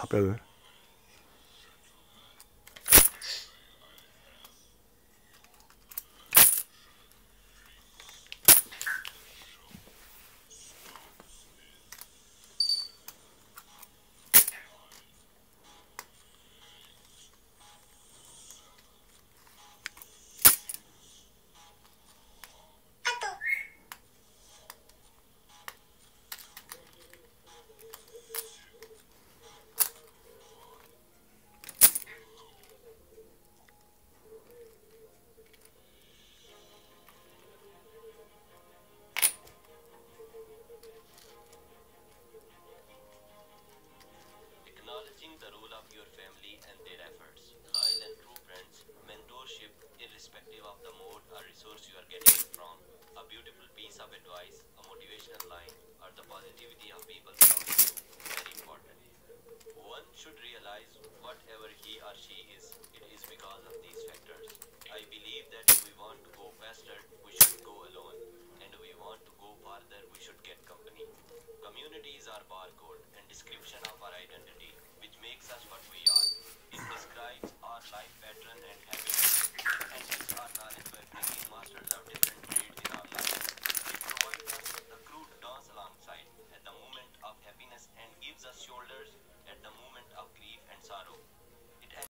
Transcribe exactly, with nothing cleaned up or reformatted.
답변을. Acknowledging the role of your family and their efforts. Loyal and true friends, mentorship, irrespective of the mode or resource you are getting it from, a beautiful piece of advice, a motivational line, or the positivity of people around you, very important. One should realize whatever he or she is, it is because of these factors. I believe that if we want to go faster, we should go alone, and if we want to go farther, we should get company. Community is our barcode and description of our identity, which makes us what we are. It describes our life pattern and habits